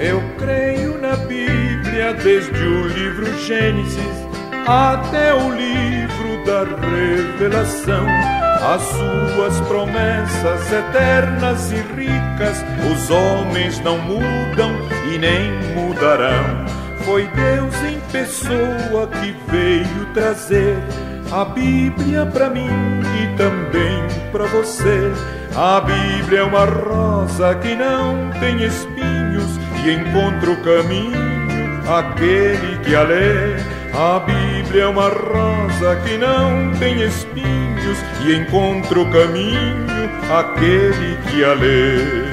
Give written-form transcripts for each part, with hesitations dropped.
Eu creio na Bíblia desde o livro Gênesis até o livro da Revelação. As suas promessas eternas e ricas, os homens não mudam e nem mudarão. Foi Deus em pessoa que veio trazer a Bíblia pra mim e também pra você. A Bíblia é uma rosa que não tem espinhos e encontra o caminho aquele que a lê. A Bíblia é uma rosa que não tem espinhos e encontra o caminho aquele que a lê.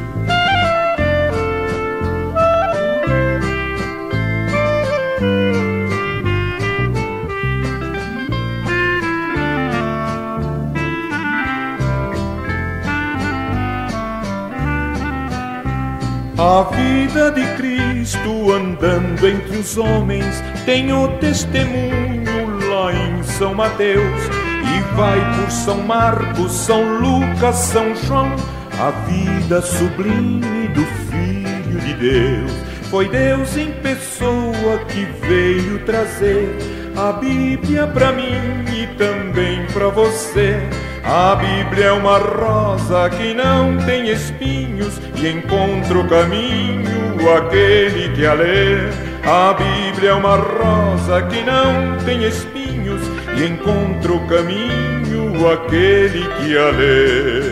A vida de Cristo andando entre os homens tem o testemunho lá em São Mateus, e vai por São Marcos, São Lucas, São João, a vida sublime do Filho de Deus. Foi Deus em pessoa que veio trazer a Bíblia pra mim e também pra você. A Bíblia é uma rosa que não tem espinhos e encontra o caminho aquele que a lê. A Bíblia é uma rosa que não tem espinhos e encontra o caminho aquele que a lê.